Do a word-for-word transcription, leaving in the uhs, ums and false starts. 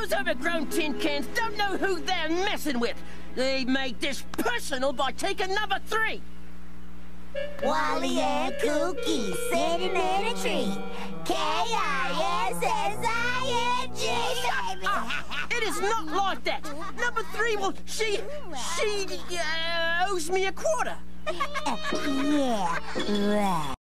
Those overgrown tin cans don't know who they're messing with. They made this personal by taking number three. Wally and Cookie sitting in a tree. K I S S I N G, baby. Ah, it is not like that. Number three, well, she, she uh, owes me a quarter. Yeah, right.